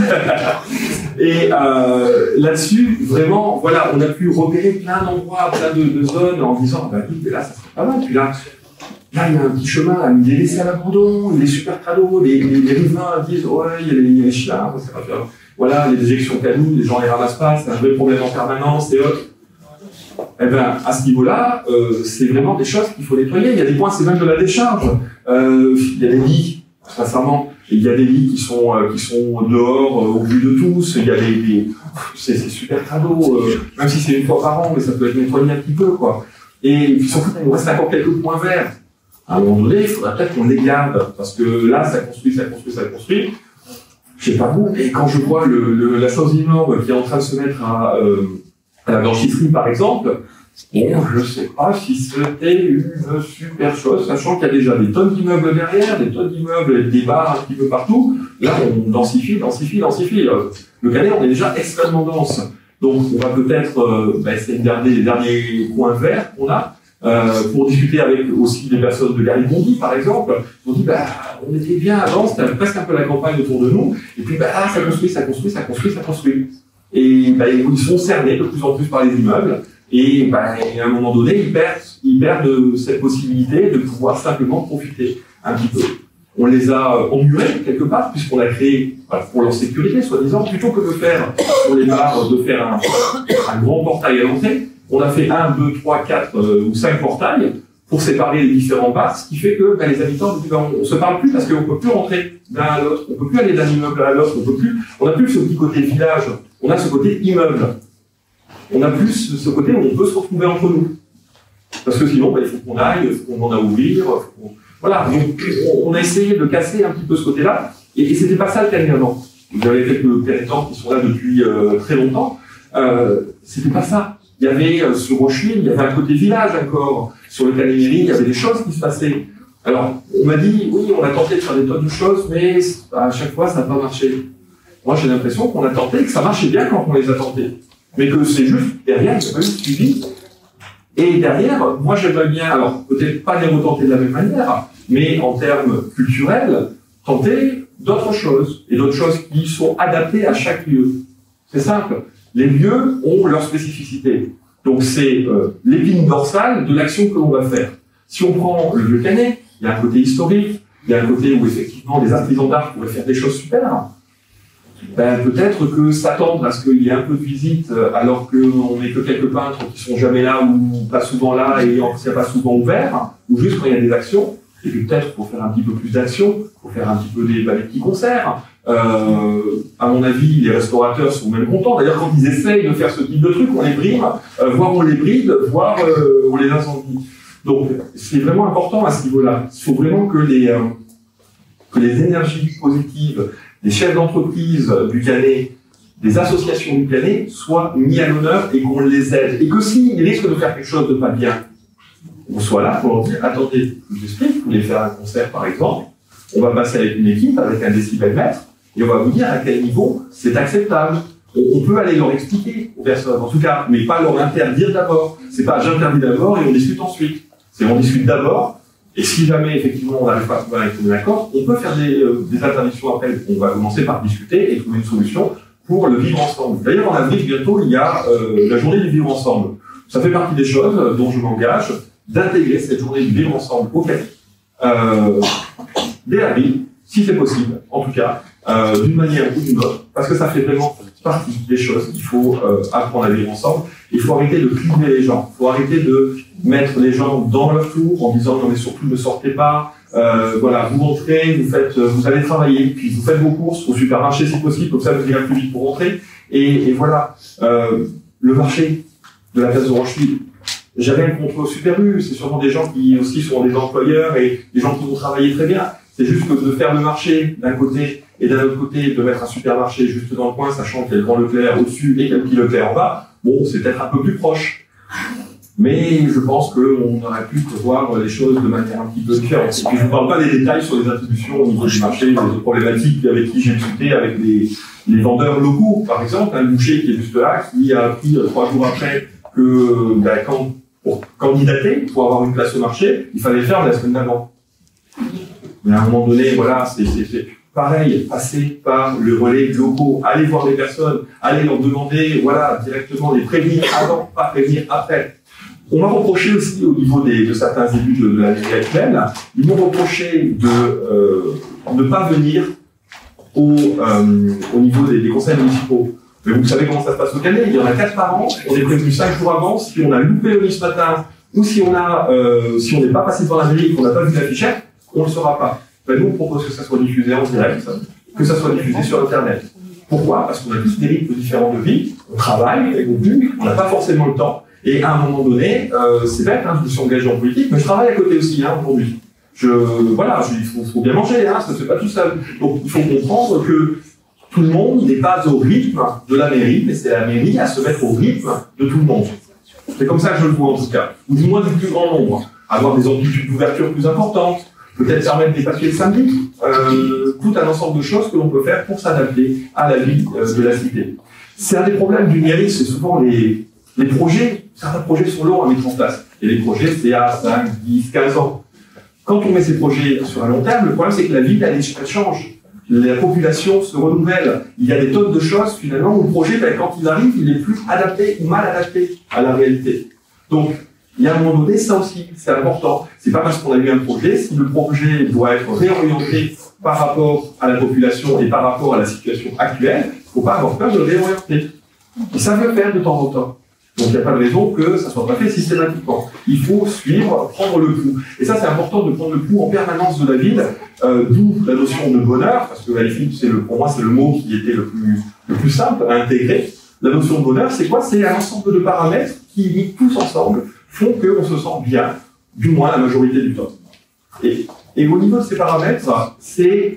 Et euh, là-dessus, vraiment, voilà, on a pu repérer plein d'endroits, plein de, de zones en disant, bah oui, mais là, ça serait pas mal. Puis là, là, il y a un petit chemin, là, il est laissé à l'abandon, il est super crado, les, les, les riverains disent, ouais, il y a les, il y a les chiens, ça va faire. Voilà, les éjections canines, les gens les ramassent pas, c'est un vrai problème en permanence et autres. Eh bien, à ce niveau-là, euh, c'est vraiment des choses qu'il faut nettoyer. Il y a des points, c'est même de la décharge. Euh, il y a des lits, sincèrement, il y a des lits qui sont euh, qui sont dehors euh, au vu de tous. Il y a des, des c'est super crado, euh, même si c'est une fois par an, mais ça peut être nettoyé un petit peu, quoi. Et puis surtout, il nous reste encore quelques points verts. À un moment donné, il faudra peut-être qu'on les garde, parce que là, ça construit, ça construit, ça construit. Je sais pas vous, et quand je vois le, le, la chose énorme qui est en train de se mettre à, euh, à la blanchisserie, par exemple, bon, je sais pas si c'était une super chose, sachant qu'il y a déjà des tonnes d'immeubles derrière, des tonnes d'immeubles, des bars un petit peu partout. Là, on densifie, densifie, densifie. Le Canet, on est déjà extrêmement dense. Donc, on va peut-être euh, bah, essayer de garder les derniers coins verts qu'on a. Euh, pour discuter avec aussi des personnes de Garibaldi, par exemple, on dit, bah, on était bien avant, c'était presque un peu la campagne autour de nous, et puis, bah, ça construit, ça construit, ça construit, ça construit. Et, bah, ils sont cernés de plus en plus par les immeubles, et, bah, à un moment donné, ils perdent, ils perdent cette possibilité de pouvoir simplement profiter un petit peu. On les a emmurés, quelque part, puisqu'on a créé, bah, pour leur sécurité, soi-disant, plutôt que de faire, sur les bars, de faire un, un grand portail à l'entrée, on a fait un, deux, trois, quatre euh, ou cinq portails pour séparer les différents bars, ce qui fait que ben, les habitants, ben, on ne se parle plus parce qu'on ne peut plus rentrer d'un à l'autre, on ne peut plus aller d'un immeuble à l'autre, on peut plus, on n'a plus ce petit côté village, on a ce côté immeuble. On a plus ce côté où on peut se retrouver entre nous. Parce que sinon, ben, il faut qu'on aille, il faut qu'on en a ouvrir, voilà. Donc, on a essayé de casser un petit peu ce côté-là, et, et c'était pas ça le Canet avant. Vous avez quelques Canetans qui sont là depuis euh, très longtemps, euh, c'était pas ça. Il y avait, euh, sur Rocheville, il y avait un côté village encore. Sur le Canet-Mairie, il y avait des choses qui se passaient. Alors, on m'a dit, oui, on a tenté de faire des tonnes de choses, mais à chaque fois, ça n'a pas marché. Moi, j'ai l'impression qu'on a tenté, que ça marchait bien quand on les a tentés. Mais que c'est juste, derrière, il n'y a pas eu de suivi. Et derrière, moi, j'aimerais bien, alors, peut-être pas les retenter de la même manière, mais en termes culturels, tenter d'autres choses. Et d'autres choses qui sont adaptées à chaque lieu. C'est simple. Les lieux ont leur spécificité. Donc c'est euh, l'épine dorsale de l'action que l'on va faire. Si on prend le vieux Canet, il y a un côté historique, il y a un côté où effectivement des artisans d'art pourraient faire des choses super. Ben, peut-être que s'attendre à ce qu'il y ait un peu de visite alors qu'on n'est que quelques peintres qui sont jamais là ou pas souvent là et c'est pas souvent ouvert, ou juste quand il y a des actions, et puis peut-être pour faire un petit peu plus d'actions, pour faire un petit peu des, ben, des petits concerts. Euh, à mon avis, les restaurateurs sont même contents. D'ailleurs, quand ils essayent de faire ce type de truc, on les brime, euh, voire on les bride, voire euh, on les incendie. Donc, c'est vraiment important à ce niveau-là. Il faut vraiment que les, euh, que les énergies positives des chefs d'entreprise du Canet, des associations du Canet, soient mis à l'honneur et qu'on les aide. Et que s'ils risquent de faire quelque chose de pas bien, on soit là pour leur dire, attendez, je vous explique, vous voulez faire un concert par exemple, on va passer avec une équipe, avec un décibelmètre, et on va vous dire à quel niveau c'est acceptable. On, on peut aller leur expliquer aux personnes, en tout cas, mais pas leur interdire d'abord. C'est pas j'interdis d'abord et on discute ensuite. C'est on discute d'abord, et si jamais effectivement on n'arrive pas à trouver un accord, on peut faire des, euh, des interdictions après. On va commencer par discuter et trouver une solution pour le vivre ensemble. D'ailleurs, en avril, bientôt, il y a euh, la journée du vivre ensemble. Ça fait partie des choses dont je m'engage, d'intégrer cette journée du vivre ensemble au Canet. Euh, dès avril, si c'est possible, en tout cas, euh, d'une manière ou d'une autre, parce que ça fait vraiment partie des choses qu'il faut euh, apprendre à vivre ensemble. Il faut arrêter de cliver les gens, il faut arrêter de mettre les gens dans leur tour en disant non mais surtout ne sortez pas, euh, voilà, vous rentrez, vous faites, vous allez travailler, puis vous faites vos courses au supermarché si possible, comme ça vous irez plus vite pour rentrer, et, et voilà, euh, le marché de la place de Rocheville, j'ai rien contre Super U, c'est sûrement des gens qui aussi sont des employeurs et des gens qui vont travailler très bien. C'est juste que de faire le marché d'un côté et d'un autre côté, de mettre un supermarché juste dans le coin, sachant qu'il y a le Grand Leclerc au-dessus et qu'il y a le Petit Leclerc en bas, bon, c'est peut-être un peu plus proche. Mais je pense qu'on aurait pu voir les choses de manière un petit peu différente. Et puis je ne vous parle pas des détails sur les attributions au niveau du marché, les autres problématiques avec qui j'ai discuté, avec les, les vendeurs locaux, par exemple, un boucher qui est juste là, qui a appris euh, trois jours après que ben, quand, pour candidater, pour avoir une place au marché, il fallait le faire la semaine d'avant. Mais à un moment donné, voilà, c'est pareil, passer par le relais locaux, aller voir les personnes, aller leur demander, voilà, directement les prévenir avant, pas prévenir après. On m'a reproché aussi, au niveau des, de certains élus de, de la mairie actuelle, ils m'ont reproché de euh, ne pas venir au, euh, au niveau des, des conseils municipaux. Mais vous savez comment ça se passe au Canet, il y en a quatre par an, on est prévenu cinq jours avant, si on a loupé le lit ce matin, ou si on a, euh, si on n'est pas passé devant la mairie et qu'on n'a pas vu l'affichette, on ne le saura pas. Ben, nous, on propose que ça soit diffusé en direct, que ça soit diffusé sur Internet. Pourquoi? Parce qu'on a tous des rythmes différents de vie, on travaille, on n'a pas forcément le temps. Et à un moment donné, euh, c'est bête, hein, je me suis engagé en politique, mais je travaille à côté aussi, hein, aujourd'hui. Je, voilà, je, il faut, faut bien manger, hein, ça ne se fait pas tout seul. Donc il faut comprendre que tout le monde n'est pas au rythme de la mairie, mais c'est la mairie à se mettre au rythme de tout le monde. C'est comme ça que je le vois en tout cas. Ou du moins du plus grand nombre. Avoir des amplitudes d'ouverture plus importantes, peut-être permettre des papiers le samedi, euh, tout un ensemble de choses que l'on peut faire pour s'adapter à la vie euh, de la cité. C'est un des problèmes du mairie, c'est souvent les, les projets. Certains projets sont longs à mettre en place. Et les projets, c'est à cinq, dix, quinze ans. Quand on met ces projets sur un long terme, le problème, c'est que la ville, elle, elle change. La population se renouvelle. Il y a des tonnes de choses, finalement, où le projet, ben, quand il arrive, il est plus adapté ou mal adapté à la réalité. Donc, il y a un moment donné, ça aussi, c'est important. C'est pas parce qu'on a eu un projet, si le projet doit être réorienté par rapport à la population et par rapport à la situation actuelle, il ne faut pas avoir peur de le réorienter. Et ça veut faire de temps en temps. Donc il n'y a pas de raison que ça ne soit pas fait systématiquement. Il faut suivre, prendre le pouls. Et ça, c'est important de prendre le pouls en permanence de la ville, euh, d'où la notion de bonheur, parce que c'est le, pour moi, c'est le mot qui était le plus, le plus simple à intégrer. La notion de bonheur, c'est quoi? C'est un ensemble de paramètres qui, mis tous ensemble, font qu'on se sent bien, du moins la majorité du temps. Et, et au niveau de ces paramètres, c'est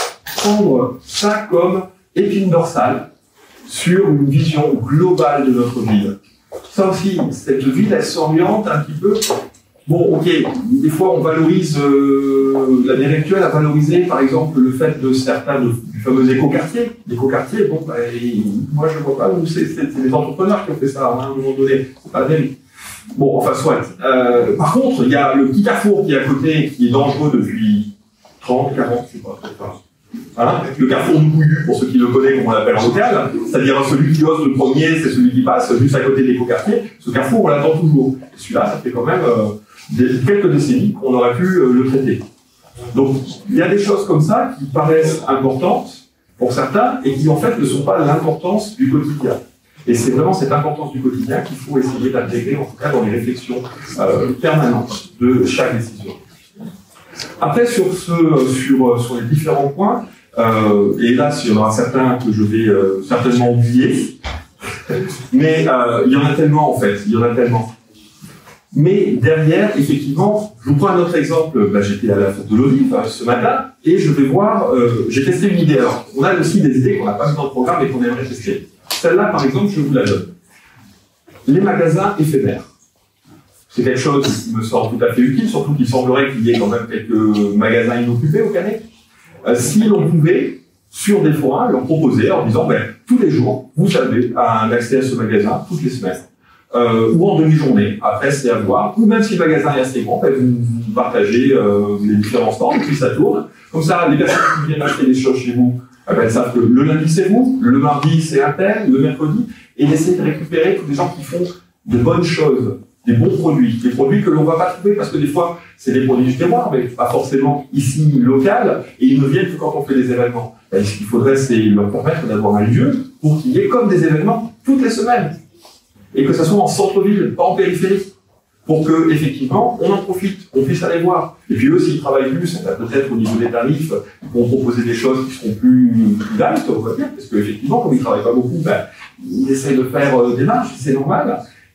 prendre ça comme épine dorsale sur une vision globale de notre ville. Ça aussi, cette ville, elle s'oriente un petit peu. Bon, ok, des fois on valorise, euh, la mairie actuelle a valorisé par exemple le fait de certains de, du fameux écoquartier. L'écoquartier, bon, bah, moi je ne vois pas où c'est les entrepreneurs qui ont fait ça hein, à un moment donné, c'est pas la mairie. Bon, enfin, soit. Euh, par contre, il y a le petit carrefour qui est à côté, qui est dangereux depuis trente, quarante, je sais pas, pas. Hein, le carrefour de Couillu, pour ceux qui le connaissent, comme on l'appelle en local, c'est-à-dire celui qui ose le premier, c'est celui qui passe, juste à côté de l'écoquartier. Ce carrefour, on l'attend toujours. Celui-là, ça fait quand même euh, des, quelques décennies qu'on aurait pu euh, le traiter. Donc, il y a des choses comme ça qui paraissent importantes pour certains et qui, en fait, ne sont pas l'importance du quotidien. Et c'est vraiment cette importance du quotidien qu'il faut essayer d'intégrer, en tout cas, dans les réflexions euh, permanentes de chaque décision. Après, sur, ce, sur, sur les différents points, euh, et là, il y en aura certains que je vais euh, certainement oublier, mais euh, il y en a tellement, en fait, il y en a tellement. Mais derrière, effectivement, je vous prends un autre exemple, bah, j'étais à la fête de l'Olive hein, ce matin, et je vais voir, euh, j'ai testé une idée. Alors, on a aussi des idées qu'on n'a pas mis dans le programme et qu'on aimerait tester. Celle-là, par exemple, je vous la donne. Les magasins éphémères. C'est quelque chose qui me semble tout à fait utile, surtout qu'il semblerait qu'il y ait quand même quelques magasins inoccupés au Canet. Euh, si l'on pouvait, sur des forains, leur proposer en disant, ben, tous les jours, vous avez un accès à ce magasin, toutes les semaines, euh, ou en demi-journée, après c'est à voir, ou même si le magasin est assez grand, ben, vous, vous partagez euh, les différents stands, et puis ça tourne. Comme ça, les personnes qui viennent acheter des choses chez vous, eh ben, elles savent que le lundi c'est vous, le mardi c'est un tel, le mercredi, et d'essayer de récupérer tous les gens qui font de bonnes choses, des bons produits, des produits que l'on ne va pas trouver parce que des fois c'est des produits du terroir, mais pas forcément ici local, et ils ne viennent que quand on fait des événements. Et ce qu'il faudrait, c'est leur permettre d'avoir un lieu pour qu'il y ait comme des événements toutes les semaines, et que ça soit en centre-ville, pas en périphérie, pour que effectivement on en profite, on puisse aller voir. Et puis eux, s'ils travaillent plus, peut-être au niveau des tarifs, ils vont proposer des choses qui seront plus light, on va dire, parce qu'effectivement, comme ils ne travaillent pas beaucoup, ben, ils essayent de faire euh, des marges, c'est normal.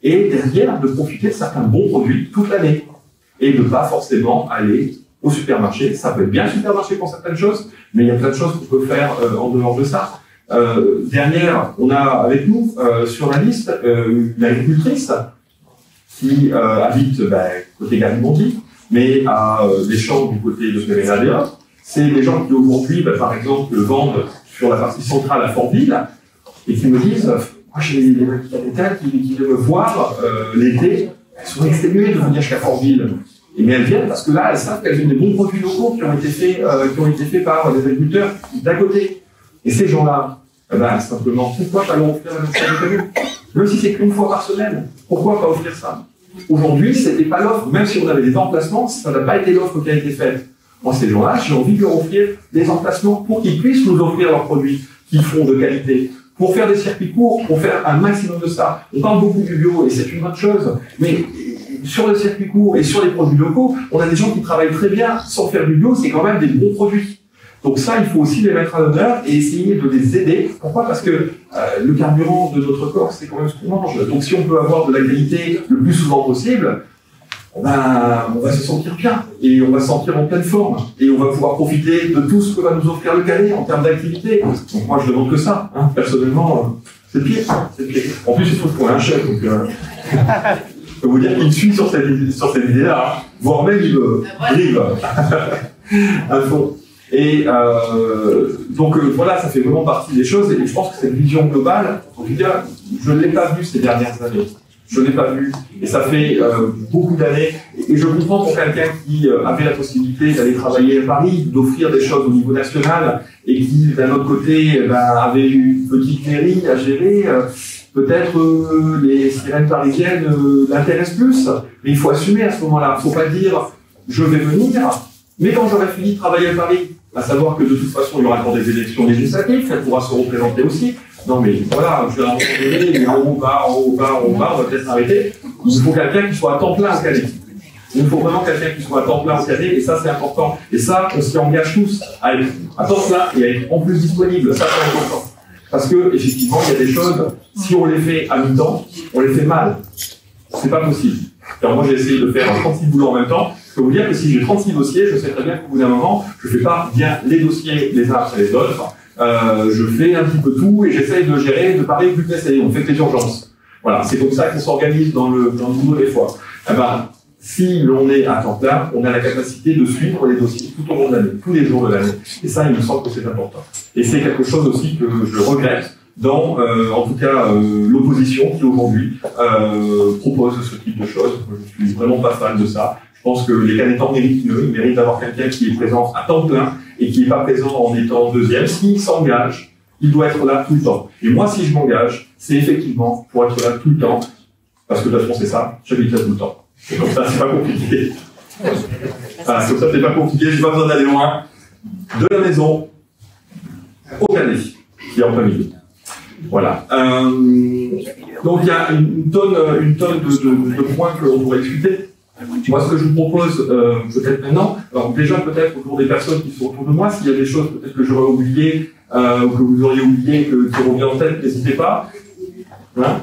et derrière de profiter de certains bons produits toute l'année et de ne pas forcément aller au supermarché. Ça peut être bien le supermarché pour certaines choses, mais il y a plein de choses qu'on peut faire euh, en dehors de ça. Euh, dernière, on a avec nous euh, sur la liste euh, une agricultrice qui euh, habite ben, côté Garibaldi, mais à euh, des champs du côté de Pérénadéa. C'est des gens qui aujourd'hui, ben, par exemple, vendent sur la partie centrale à Fortville et qui me disent, moi j'ai des habitants qui, qui viennent me voir euh, l'été, elles sont exténuées de venir jusqu'à Fortville. Et mais elles viennent parce que là, elles savent qu'elles ont des bons produits locaux qui ont été faits, euh, qui ont été faits par des agriculteurs d'à côté. Et ces gens-là, eh ben, simplement, pourquoi pas leur offrir la même chose de commune? Même si c'est qu'une fois par semaine, pourquoi pas offrir ça? Aujourd'hui, c'était pas l'offre, même si on avait des emplacements, ça n'a pas été l'offre qui a été faite. Moi, ces gens-là, j'ai envie de leur offrir des emplacements pour qu'ils puissent nous offrir leurs produits qu'ils font de qualité, pour faire des circuits courts, pour faire un maximum de ça. On parle beaucoup du bio et c'est une bonne chose, mais sur le circuit court et sur les produits locaux, on a des gens qui travaillent très bien sans faire du bio, c'est quand même des bons produits. Donc ça, il faut aussi les mettre à l'honneur et essayer de les aider. Pourquoi? Parce que euh, le carburant de notre corps, c'est quand même ce qu'on mange. Donc si on peut avoir de la qualité le plus souvent possible, ben, on va se sentir bien et on va se sentir en pleine forme et on va pouvoir profiter de tout ce que va nous offrir le Canet en termes d'activité. Donc moi, je demande que ça. Hein. Personnellement, euh, c'est pire. C'est pire. En plus, il faut trouver un chef. Donc, euh, je peux vous dire qu'il me suit sur cette, sur cette idée-là, hein. Voire même il me livre un fond. Et euh, donc euh, voilà, ça fait vraiment partie des choses et je pense que cette vision globale, en tout cas, je ne l'ai pas vue ces dernières années. Je ne l'ai pas vue et ça fait euh, beaucoup d'années. Et je comprends pour quelqu'un qui euh, avait la possibilité d'aller travailler à Paris, d'offrir des choses au niveau national et qui, d'un autre côté, ben, avait une petite mairie à gérer. Euh, Peut-être euh, les sirènes parisiennes euh, l'intéressent plus, mais il faut assumer à ce moment-là. Il ne faut pas dire « je vais venir », mais quand j'aurai fini de travailler à Paris, à savoir que de toute façon, il y aura encore des élections législatives, elle pourra se représenter aussi. Non mais voilà, je vais à un moment donné, mais en haut, bas, en haut, bas, en haut, bas, on va peut-être s'arrêter. Il faut quelqu'un qui soit à temps plein au Canet. Il faut vraiment quelqu'un qui soit à temps plein au Canet, et ça c'est important. Et ça, on s'y engage tous à être à temps plein et à être en plus disponible. Ça c'est important. Parce que, effectivement, il y a des choses, si on les fait à mi-temps, on les fait mal. C'est pas possible. Alors moi, j'ai essayé de faire trente-six boulots en même temps. Je peux vous dire que si j'ai trente-six dossiers, je sais très bien qu'au bout d'un moment, je fais pas bien les dossiers les uns après les autres. Euh, je fais un petit peu tout et j'essaye de gérer, de parler plus d'essayer. On fait que les urgences. Voilà, c'est comme ça qu'on s'organise dans le, dans le boulot des fois. Eh ben, si l'on est à temps plein, on a la capacité de suivre les dossiers tout au long de l'année, tous les jours de l'année. Et ça, il me semble que c'est important. Et c'est quelque chose aussi que je regrette dans, euh, en tout cas, euh, l'opposition qui aujourd'hui euh, propose ce type de choses. Je suis vraiment pas fan de ça. Je pense que les Canetans méritent mieux. Ils méritent d'avoir quelqu'un qui est présent à temps plein et qui n'est pas présent en étant deuxième. S'il s'engage, il doit être là tout le temps. Et moi, si je m'engage, c'est effectivement pour être là tout le temps. Parce que de toute façon, c'est ça, j'habite là tout le temps. Et comme ça, c'est pas compliqué. Voilà, comme ça, c'est pas compliqué, j'ai pas besoin d'aller loin. De la maison au Canet, qui est en plein milieu. Voilà. Euh, donc, il y a une tonne, une tonne de, de, de points que l'on pourrait discuter. Moi, ce que je vous propose, euh, peut-être maintenant, alors déjà, peut-être autour des personnes qui sont autour de moi, s'il y a des choses peut-être que j'aurais oubliées, euh, ou que vous auriez oublié, que, qui reviennent en tête, n'hésitez pas. Voilà.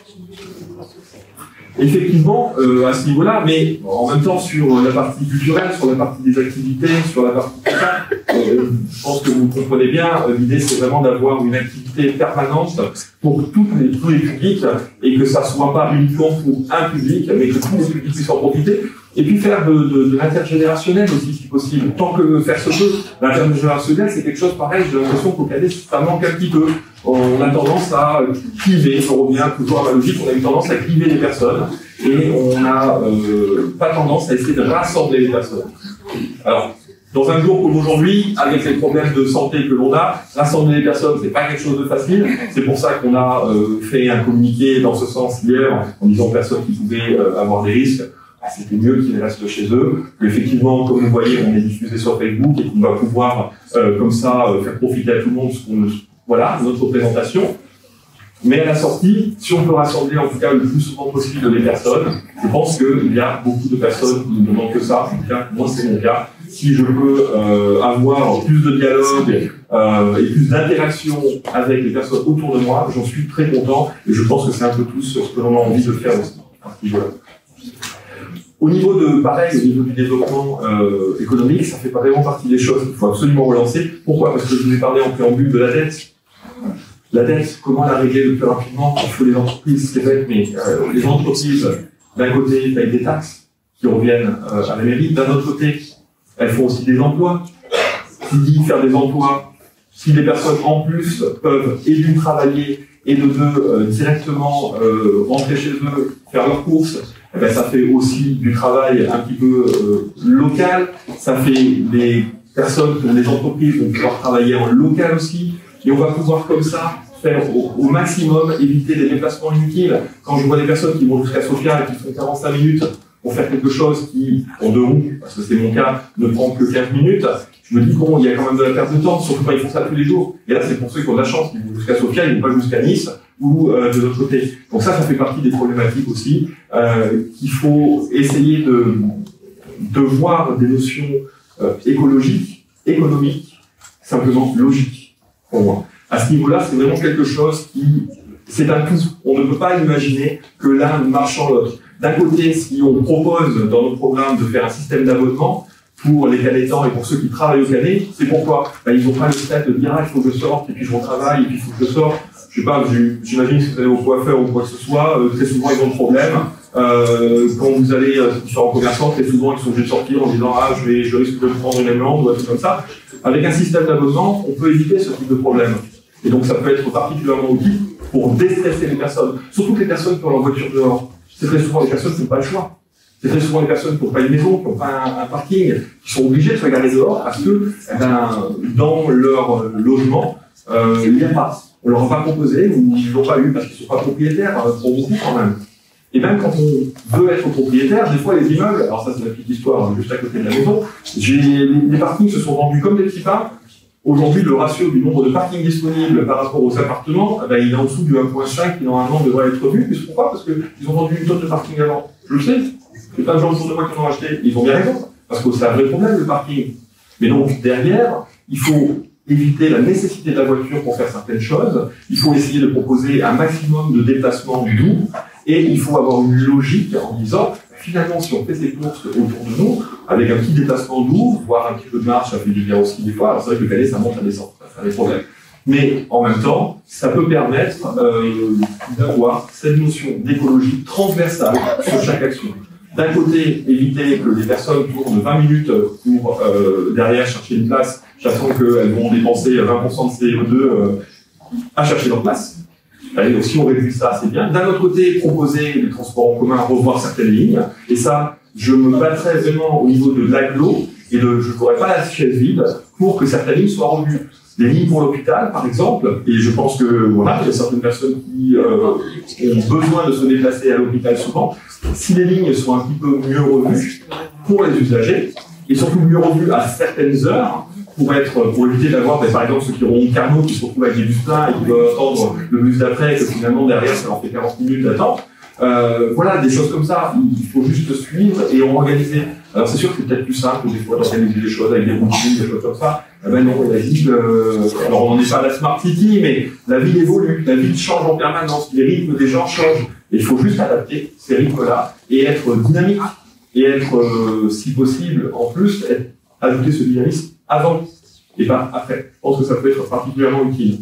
Effectivement, euh, à ce niveau-là, mais en même temps sur la partie culturelle, sur la partie des activités, sur la partie tout ça, euh, je pense que vous comprenez bien, euh, l'idée c'est vraiment d'avoir une activité permanente pour toutes les, tous les publics et que ça soit pas uniquement pour un public, mais que tous les publics puissent en profiter. Et puis faire de, de, de l'intergénérationnel aussi, si possible. Tant que faire se peut, l'intergénérationnel, c'est quelque chose pareil, j'ai l'impression qu'au Canet, ça manque un petit peu. On a tendance à cliver, on revient toujours à ma logique, on a eu tendance à cliver les personnes, et on n'a euh, pas tendance à essayer de rassembler les personnes. Alors, dans un jour comme aujourd'hui, avec les problèmes de santé que l'on a, rassembler les personnes, c'est pas quelque chose de facile. C'est pour ça qu'on a euh, fait un communiqué dans ce sens hier, en disant aux personnes qui pouvaient euh, avoir des risques, c'était mieux qu'ils restent chez eux. Effectivement, comme vous voyez, on est diffusé sur Facebook et qu'on va pouvoir, euh, comme ça, euh, faire profiter à tout le monde ce qu'on, voilà, notre présentation. Mais à la sortie, si on peut rassembler en tout cas le plus souvent possible les personnes, je pense qu'il y a beaucoup de personnes qui ne demandent que ça. En tout cas, moi c'est mon cas. Si je peux euh, avoir plus de dialogue, euh, et plus d'interaction avec les personnes autour de moi, j'en suis très content et je pense que c'est un peu tous ce que l'on a envie de faire aussi. Voilà. Au niveau de, pareil, au niveau du développement euh, économique, ça fait vraiment partie des choses qu'il faut absolument relancer. Pourquoi? Parce que je vous ai parlé en préambule de la dette. La dette, comment la régler le plus rapidement? Il faut les entreprises, c'est bête, mais euh, les entreprises, d'un côté, payent des taxes qui reviennent euh, à la mairie, d'un autre côté, elles font aussi des emplois. Qui dit faire des emplois, si les personnes en plus peuvent et d'une travailler et de deux euh, directement euh, rentrer chez eux, faire leurs courses, eh ben, ça fait aussi du travail un petit peu euh, local, ça fait des personnes, des entreprises vont pouvoir travailler en local aussi, et on va pouvoir comme ça faire au, au maximum éviter des déplacements inutiles. Quand je vois des personnes qui vont jusqu'à Sofia et qui font quarante-cinq minutes pour faire quelque chose qui, en deux roues, parce que c'est mon cas, ne prend que quinze minutes, je me dis bon, il y a quand même de la perte de temps, surtout quand ils font ça tous les jours. Et là, c'est pour ceux qui ont de la chance, ils vont jusqu'à Sofia, ils vont pas jusqu'à Nice ou euh, de l'autre côté. Donc ça, ça fait partie des problématiques aussi euh, qu'il faut essayer de, de voir des notions euh, écologiques, économiques, simplement logiques pour moi. À ce niveau-là, c'est vraiment quelque chose qui, c'est un tout. On ne peut pas imaginer que l'un marche sans l'autre. D'un côté, si on propose dans notre programme de faire un système d'abonnement pour les Canétans et pour ceux qui travaillent au Canet, c'est pourquoi ben, ils n'ont pas le stade de dire ah, il faut que je sorte et puis je retravaille et puis il faut que je sorte. Je sais pas, j'imagine que si vous allez au coiffeur ou quoi que ce soit, euh, très souvent ils ont le problème. Euh, quand vous allez euh, sur différents commerçants, très souvent ils sont obligés de sortir en disant ah je vais, je risque de prendre une amende ou un truc comme ça. Avec un système d'abonnement, on peut éviter ce type de problème. Et donc ça peut être particulièrement utile pour déstresser les personnes, surtout les personnes qui ont leur voiture dehors. C'est très souvent les personnes qui n'ont pas le choix. C'est très souvent les personnes qui n'ont pas une maison, qui n'ont pas un, un parking, qui sont obligées de se regarder dehors parce que eh ben, dans leur logement, euh, il n'y a pas. On ne leur a pas proposé ou ils ne l'ont pas eu parce qu'ils ne sont pas propriétaires, euh, pour beaucoup quand même. Et même quand on veut être propriétaire, des fois les immeubles, alors ça c'est la petite histoire juste à côté de la maison, les, les parkings se sont vendus comme des petits pains. Aujourd'hui, le ratio du nombre de parkings disponibles par rapport aux appartements, eh ben, il est en dessous du un virgule cinq qui normalement devrait être vu. Plus pourquoi? Parce qu'ils ont vendu une tonne de parking avant. Je le sais. C'est pas le genre de jour de moi qui l'ont acheté. Ils ont bien raison. Parce que c'est un vrai problème, le parking. Mais donc, derrière, il faut éviter la nécessité de la voiture pour faire certaines choses. Il faut essayer de proposer un maximum de déplacements doux. Et il faut avoir une logique en disant, finalement, si on fait ces courses autour de nous, avec un petit déplacement doux, voire un petit peu de marche, ça fait du bien aussi des fois. Alors c'est vrai que le Canet, ça monte, ça descend, ça a des problèmes. Mais en même temps, ça peut permettre euh, d'avoir cette notion d'écologie transversale sur chaque action. D'un côté, éviter que les personnes tournent vingt minutes pour euh, derrière chercher une place, sachant qu'elles vont dépenser vingt pour cent de C O deux euh, à chercher leur place. Et donc, si on réduit ça, c'est bien. D'un autre côté, proposer les transports en commun, revoir certaines lignes. Et ça, je me battrais vraiment au niveau de l'agglo et de, je ne ferai pas la chaise vide pour que certaines lignes soient revues. Les lignes pour l'hôpital, par exemple, et je pense que voilà, il y a certaines personnes qui euh, ont besoin de se déplacer à l'hôpital souvent. Si les lignes sont un petit peu mieux revues pour les usagers, et surtout mieux revues à certaines heures, pour être, pour éviter d'avoir, ben, par exemple, ceux qui auront un carnot qui se retrouvent avec des bus pleins et qui doivent attendre le bus d'après, et que finalement derrière ça leur fait quarante minutes d'attente. Euh, voilà, des choses comme ça, il faut juste suivre et organiser. Alors c'est sûr que c'est peut-être plus simple des fois d'organiser des choses avec des routines, des choses comme ça. Eh ben non, la ville, euh, alors on n'en est pas à la Smart City, mais la ville évolue, la ville change en permanence, les rythmes des gens changent. Et il faut juste adapter ces rythmes-là et être dynamique et être, euh, si possible, en plus, être, ajouter ce dynamisme avant et pas après. Je pense que ça peut être particulièrement utile.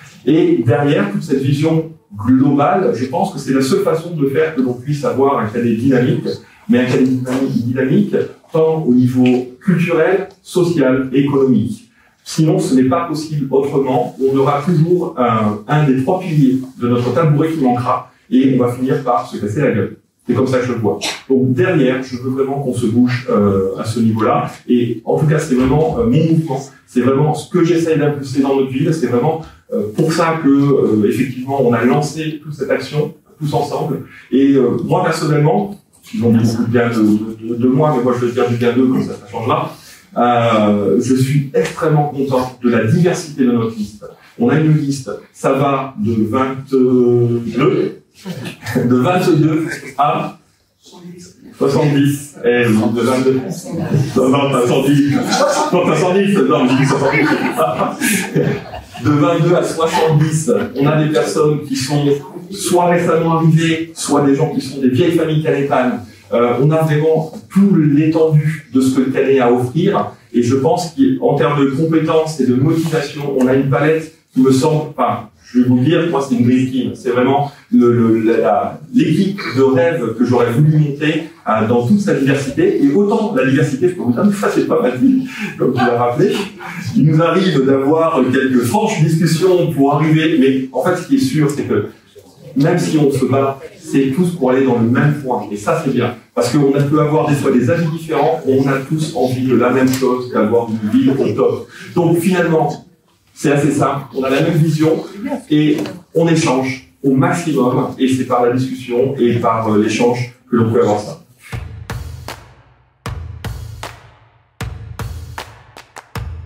Et derrière toute cette vision globale, je pense que c'est la seule façon de faire que l'on puisse avoir un Canet dynamique, mais un Canet dynamique, dynamique tant au niveau culturel, social et économique. Sinon, ce n'est pas possible autrement. On aura toujours un, un des trois piliers de notre tabouret qui manquera et on va finir par se casser la gueule. C'est comme ça que je le vois. Donc derrière, je veux vraiment qu'on se bouge euh, à ce niveau-là. Et en tout cas, c'est vraiment euh, mon mouvement. C'est vraiment ce que j'essaye d'impulser dans notre ville. C'est vraiment euh, pour ça que, euh, effectivement, on a lancé toute cette action, tous ensemble. Et euh, moi, personnellement, ils ont dit beaucoup de bien de, de, de moi, mais moi, je veux dire du bien d'eux, comme ça, ça changera. Euh, je suis extrêmement content de la diversité de notre liste. On a une liste, ça va de vingt-deux, de vingt-deux à soixante-dix. Et de vingt-deux. Non, non, t'as cent dix. Non, t'as cent dix. Non, je dis soixante-dix. De vingt-deux à soixante-dix, on a des personnes qui sont soit récemment arrivées, soit des gens qui sont des vieilles familles canétanes. Euh, on a vraiment tout l'étendue de ce que le Canet a à offrir. Et je pense qu'en termes de compétences et de motivation, on a une palette qui me semble, enfin, je vais vous le dire, moi c'est une dream team. C'est vraiment l'équipe de rêve que j'aurais voulu monter euh, dans toute sa diversité. Et autant la diversité, je peux vous dire, ça c'est pas facile, comme tu l'as rappelé. Il nous arrive d'avoir quelques franches discussions pour arriver, mais en fait ce qui est sûr, c'est que même si on se bat, c'est tous pour aller dans le même point. Et ça c'est bien. Parce qu'on peut avoir des fois des avis différents, on a tous envie de la même chose qu'avoir une ville au top. Donc finalement, c'est assez simple, on a la même vision et on échange au maximum et c'est par la discussion et par l'échange que l'on peut avoir ça.